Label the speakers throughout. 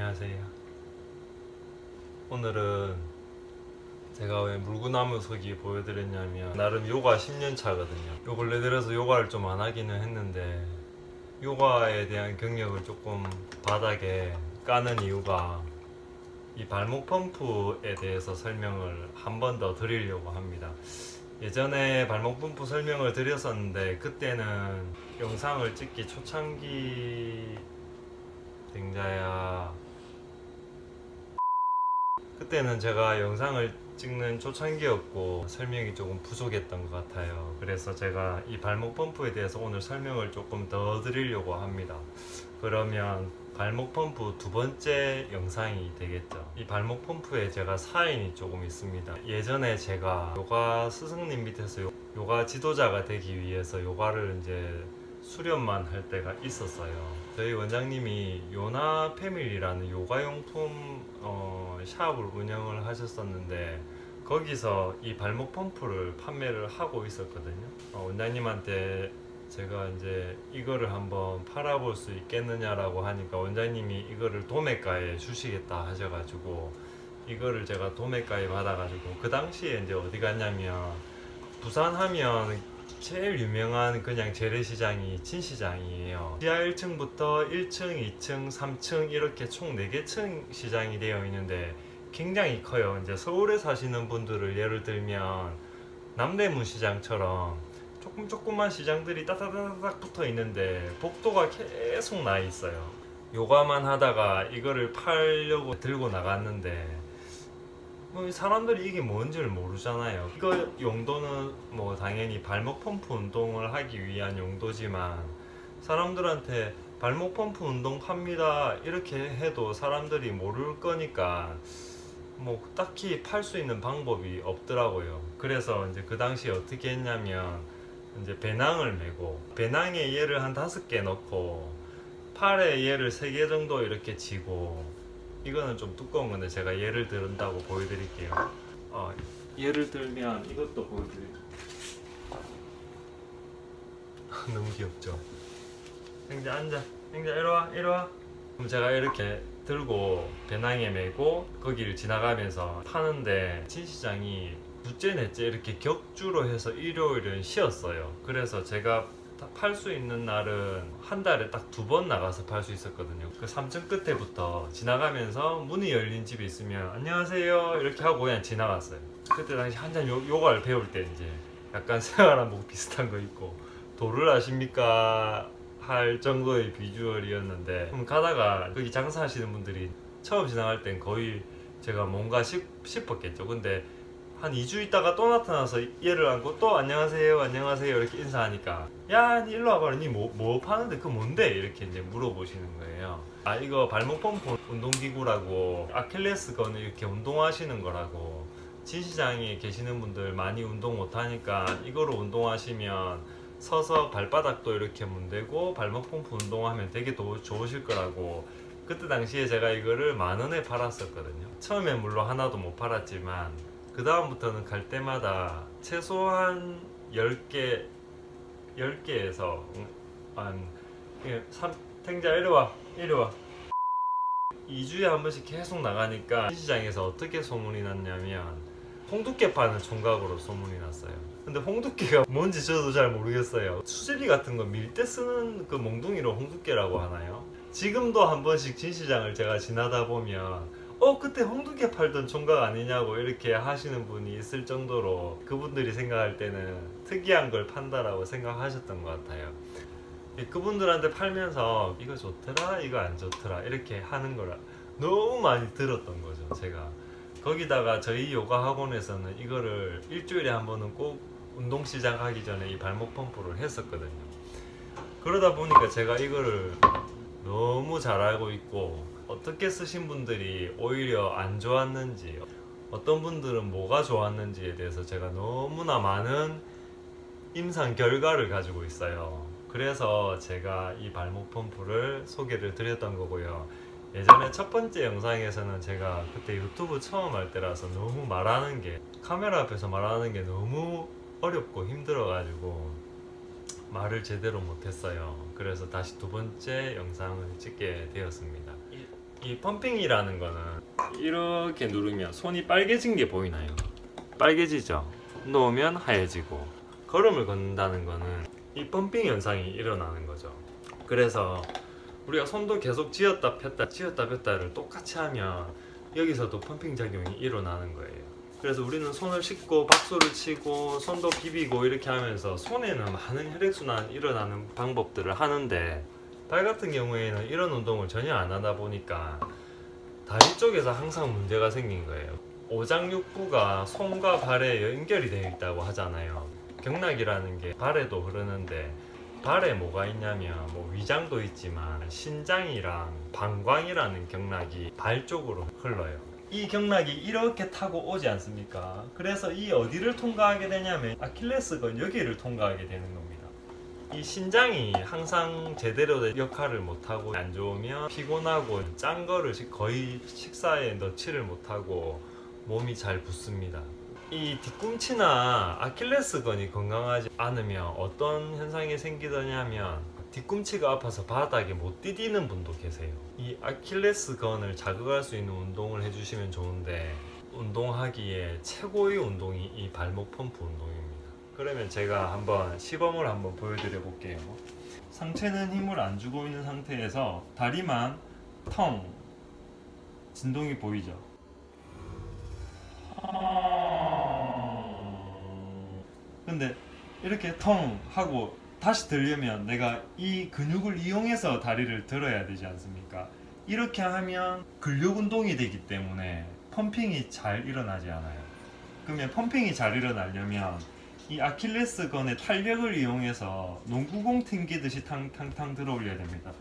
Speaker 1: 안녕하세요. 오늘은 제가 왜 물구나무 서기 보여드렸냐면 나름 요가 10년 차거든요. 요 근래 들어서 요가를 좀 안 하기는 했는데 요가에 대한 경력을 조금 바닥에 까는 이유가 이 발목 펌프에 대해서 설명을 한 번 더 드리려고 합니다. 예전에 발목 펌프 설명을 드렸었는데 그때는 영상을 찍기 초창기 댕자야, 그때는 제가 영상을 찍는 초창기였고 설명이 조금 부족했던 것 같아요. 그래서 제가 이 발목 펌프에 대해서 오늘 설명을 조금 더 드리려고 합니다. 그러면 발목 펌프 두 번째 영상이 되겠죠. 이 발목 펌프에 제가 사인이 조금 있습니다. 예전에 제가 요가 스승님 밑에서 요가 지도자가 되기 위해서 요가를 이제 수련만 할 때가 있었어요. 저희 원장님이 요나 패밀리라는 요가용품 샵을 운영을 하셨었는데 거기서 이 발목 펌프를 판매를 하고 있었거든요. 원장님한테 제가 이제 이거를 한번 팔아볼 수 있겠느냐라고 하니까 원장님이 이거를 도매가에 주시겠다 하셔가지고 이거를 제가 도매가에 받아가지고 그 당시에 이제 어디 갔냐면 부산 하면 제일 유명한 그냥 재래시장이 진시장이에요. 지하 1층부터 1층, 2층, 3층 이렇게 총 4개 층 시장이 되어 있는데 굉장히 커요. 이제 서울에 사시는 분들을 예를 들면 남대문 시장처럼 조그만 시장들이 따다다닥 붙어 있는데 복도가 계속 나 있어요. 요가만 하다가 이거를 팔려고 들고 나갔는데 사람들이 이게 뭔지를 모르잖아요. 이거 용도는 뭐 당연히 발목 펌프 운동을 하기 위한 용도지만 사람들한테 발목 펌프 운동 팝니다 이렇게 해도 사람들이 모를 거니까 뭐 딱히 팔 수 있는 방법이 없더라고요. 그래서 이제 그 당시에 어떻게 했냐면 이제 배낭을 메고 배낭에 얘를 한 5개 넣고 팔에 얘를 3개 정도 이렇게 지고, 이거는 좀 두꺼운 건데 제가 예를 든다고 보여드릴게요. 예를 들면 이것도 보여드릴게요. 너무 귀엽죠? 행자 앉아, 행자 이리와. 그럼 제가 이렇게 들고 배낭에 메고 거기를 지나가면서 파는데 진시장이 둘째 넷째 이렇게 격주로 해서 일요일은 쉬었어요. 그래서 제가 팔 수 있는 날은 한 달에 딱 2번 나가서 팔 수 있었거든요. 그 3층 끝에부터 지나가면서 문이 열린 집이 있으면 안녕하세요 이렇게 하고 그냥 지나갔어요. 그때 당시 한참 요가를 배울 때 이제 약간 생활한복 비슷한 거 입고 도를 아십니까 할 정도의 비주얼이었는데 가다가 거기 장사하시는 분들이 처음 지나갈 땐 거의 제가 뭔가 싶었겠죠. 근데 한 2주 있다가 또 나타나서 얘를 안고 또 안녕하세요 이렇게 인사하니까 야 니 일로 와봐라, 니 뭐 파는데 그거 뭔데 이렇게 이제 물어보시는 거예요. 이거 발목 펌프 운동기구라고 아킬레스건 이렇게 운동하시는 거라고, 진시장에 계시는 분들 많이 운동 못하니까 이거로 운동하시면 서서 발바닥도 이렇게 문대고 발목 펌프 운동하면 되게 좋으실 거라고. 그때 당시에 제가 이거를 10,000원에 팔았었거든요. 처음엔 물론 하나도 못 팔았지만 그 다음부터는 갈 때마다 최소한 10개에서 탱자 이리와 2주에 한 번씩 계속 나가니까 시장에서 어떻게 소문이 났냐면 홍두깨 파는 총각으로 소문이 났어요. 근데 홍두깨가 뭔지 저도 잘 모르겠어요. 수제비 같은 거 밀 때 쓰는 그 몽둥이로 홍두깨라고 하나요? 지금도 한 번씩 진시장을 제가 지나다 보면 그때 홍두깨 팔던 총각 아니냐고 이렇게 하시는 분이 있을 정도로 그분들이 생각할 때는 특이한 걸 판다라고 생각하셨던 것 같아요. 그분들한테 팔면서 이거 좋더라 이거 안 좋더라 이렇게 하는 걸 너무 많이 들었던 거죠. 제가 거기다가 저희 요가 학원에서는 이거를 일주일에 한 번은 꼭 운동 시작하기 전에 이 발목 펌프를 했었거든요. 그러다 보니까 제가 이거를 너무 잘 알고 있고 어떻게 쓰신 분들이 오히려 안 좋았는지 어떤 분들은 뭐가 좋았는지에 대해서 제가 너무나 많은 임상 결과를 가지고 있어요. 그래서 제가 이 발목 펌프를 소개를 드렸던 거고요. 예전에 첫 번째 영상에서는 제가 그때 유튜브 처음 할 때라서 너무 카메라 앞에서 말하는 게 너무 어렵고 힘들어 가지고 말을 제대로 못했어요. 그래서 다시 두 번째 영상을 찍게 되었습니다. 이 펌핑이라는 거는 이렇게 누르면 손이 빨개진 게 보이나요? 빨개지죠? 놓으면 하얘지고, 걸음을 걷는다는 거는 이 펌핑 현상이 일어나는 거죠. 그래서 우리가 손도 계속 쥐었다 폈다 쥐었다 폈다를 똑같이 하면 여기서도 펌핑 작용이 일어나는 거예요. 그래서 우리는 손을 씻고 박수를 치고 손도 비비고 이렇게 하면서 손에는 많은 혈액순환이 일어나는 방법들을 하는데, 발 같은 경우에는 이런 운동을 전혀 안 하다 보니까 다리 쪽에서 항상 문제가 생긴 거예요. 오장육부가 손과 발에 연결이 되어 있다고 하잖아요. 경락이라는 게 발에도 흐르는데, 발에 뭐가 있냐면 뭐 위장도 있지만 신장이랑 방광이라는 경락이 발 쪽으로 흘러요. 이 경락이 이렇게 타고 오지 않습니까? 그래서 이 어디를 통과하게 되냐면 아킬레스건 여기를 통과하게 되는 겁니다. 이 신장이 항상 제대로 된 역할을 못하고 안 좋으면 피곤하고 짠 거를 거의 식사에 넣지를 못하고 몸이 잘 붓습니다. 이 뒤꿈치나 아킬레스건이 건강하지 않으면 어떤 현상이 생기더냐면 뒤꿈치가 아파서 바닥에 못 디디는 분도 계세요. 이 아킬레스건을 자극할 수 있는 운동을 해주시면 좋은데, 운동하기에 최고의 운동이 이 발목 펌프 운동입니다. 그러면 제가 한번 시범을 한번 보여드려 볼게요. 상체는 힘을 안 주고 있는 상태에서 다리만 텅, 진동이 보이죠? 근데 이렇게 텅 하고 다시 들려면 내가 이 근육을 이용해서 다리를 들어야 되지 않습니까? 이렇게 하면 근력 운동이 되기 때문에 펌핑이 잘 일어나지 않아요. 그러면 펌핑이 잘 일어나려면 이 아킬레스건의 탄력을 이용해서 농구공 튕기듯이 탕탕탕 들어 올려야 됩니다.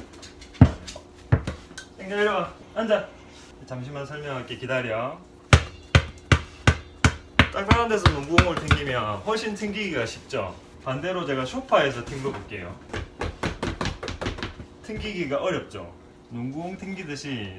Speaker 1: 땡겨 내려와, 앉아. 잠시만 설명할게, 기다려. 딱딱한 데서 농구공을 튕기면 훨씬 튕기기가 쉽죠. 반대로 제가 소파에서 튕겨 볼게요. 튕기기가 어렵죠. 농구공 튕기듯이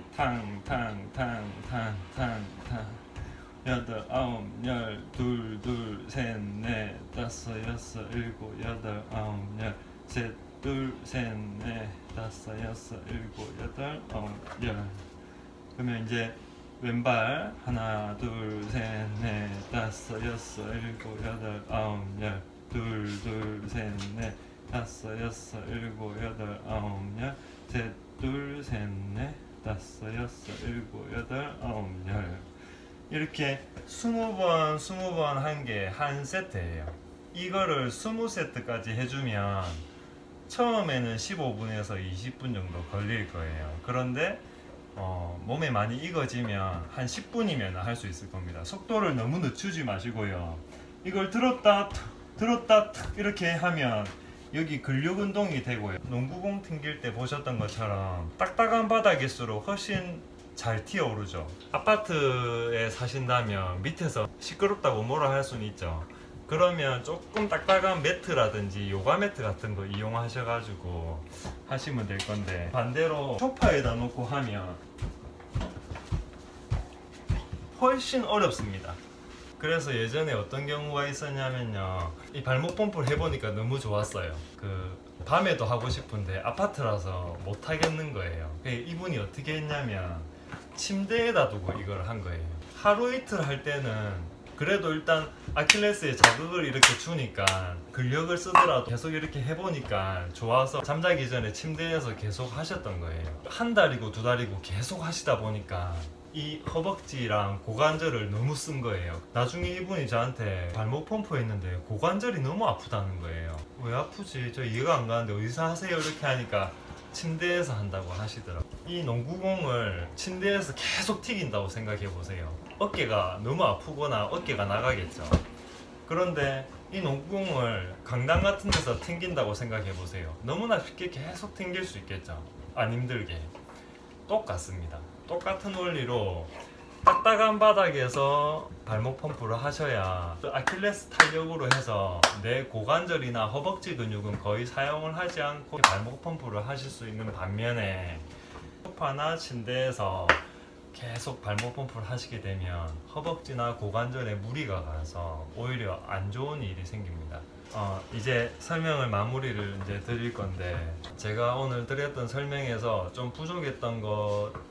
Speaker 1: 탕탕탕탕탕탕 여덟 아홉 열 둘 둘 셋 넷 다섯 여섯 일곱 여덟 아홉 열 셋 둘 셋 넷 다섯 여섯 일곱 여덟 아홉 열. 그러면 이제 왼발 하나 둘 셋 넷 다섯 여섯 일곱 여덟 아홉 열 둘 둘 셋 넷 다섯 여섯 일곱 여덟 아홉 열 셋 둘 셋 넷 다섯 여섯 일곱 여덟 아홉 열. 이렇게 20번 20번 한 게 한 세트예요. 이거를 20세트까지 해주면 처음에는 15분에서 20분 정도 걸릴 거예요. 그런데 몸에 많이 익어지면 한 10분이면 할 수 있을 겁니다. 속도를 너무 늦추지 마시고요. 이걸 들었다 툭 이렇게 하면 여기 근력 운동이 되고요. 농구공 튕길 때 보셨던 것처럼 딱딱한 바닥일수록 훨씬 잘 튀어오르죠. 아파트에 사신다면 밑에서 시끄럽다고 뭐라 할 수는 있죠. 그러면 조금 딱딱한 매트라든지 요가 매트 같은 거 이용하셔가지고 하시면 될 건데, 반대로 소파에다 놓고 하면 훨씬 어렵습니다. 그래서 예전에 어떤 경우가 있었냐면요, 이 발목 펌프를 해보니까 너무 좋았어요. 밤에도 하고 싶은데 아파트라서 못 하겠는 거예요. 이분이 어떻게 했냐면 침대에다 두고 이걸 한 거예요. 하루 이틀 할 때는 그래도 일단 아킬레스에 자극을 이렇게 주니까 근력을 쓰더라도 계속 이렇게 해보니까 좋아서 잠자기 전에 침대에서 계속 하셨던 거예요. 한 달이고 두 달이고 계속 하시다 보니까 이 허벅지랑 고관절을 너무 쓴 거예요. 나중에 이분이 저한테 발목 펌프 했는데 고관절이 너무 아프다는 거예요. 왜 아프지? 저 이해가 안 가는데 어디서 하세요? 이렇게 하니까 침대에서 한다고 하시더라고요. 이 농구공을 침대에서 계속 튀긴다고 생각해 보세요. 어깨가 너무 아프거나 어깨가 나가겠죠. 그런데 이 농구공을 강당 같은 데서 튕긴다고 생각해 보세요. 너무나 쉽게 계속 튕길 수 있겠죠. 안 힘들게. 똑같습니다. 똑같은 원리로 딱딱한 바닥에서 발목 펌프를 하셔야 아킬레스 탄력으로 해서 내 고관절이나 허벅지 근육은 거의 사용을 하지 않고 발목 펌프를 하실 수 있는 반면에, 소파나 침대에서 계속 발목 펌프를 하시게 되면 허벅지나 고관절에 무리가 가서 오히려 안 좋은 일이 생깁니다. 이제 설명을 마무리를 이제 드릴 건데, 제가 오늘 드렸던 설명에서 좀 부족했던 것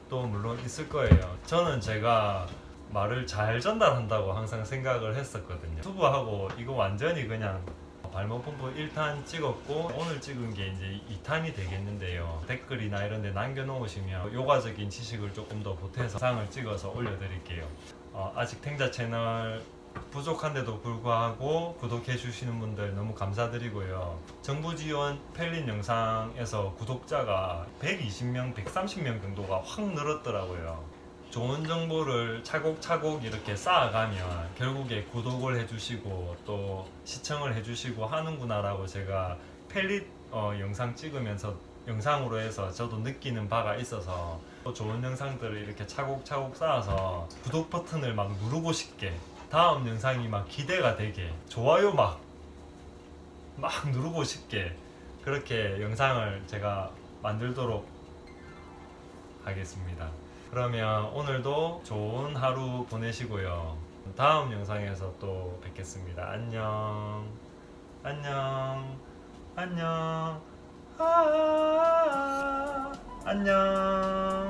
Speaker 1: 또 물론 있을 거예요. 저는 제가 말을 잘 전달한다고 항상 생각을 했었거든요. 유튜브하고 이거 완전히 그냥 발목 펌프 1탄 찍었고 오늘 찍은 게 이제 2탄이 되겠는데요. 댓글이나 이런 데 남겨놓으시면 요가적인 지식을 조금 더 보태서 영상을 찍어서 올려드릴게요. 아직 탱자 채널 부족한데도 불구하고 구독해 주시는 분들 너무 감사드리고요. 정부 지원 펠린 영상에서 구독자가 120명, 130명 정도가 확 늘었더라고요. 좋은 정보를 차곡차곡 이렇게 쌓아가면 결국에 구독을 해주시고 또 시청을 해주시고 하는구나 라고 제가 펠릿 영상 찍으면서 영상으로 해서 저도 느끼는 바가 있어서 또 좋은 영상들을 이렇게 차곡차곡 쌓아서 구독 버튼을 막 누르고 싶게 다음 영상이 막 기대가 되게 좋아요 막 누르고 싶게 그렇게 영상을 제가 만들도록 하겠습니다. 그러면 오늘도 좋은 하루 보내시고요. 다음 영상에서 또 뵙겠습니다. 안녕. 안녕. 안녕. 안녕.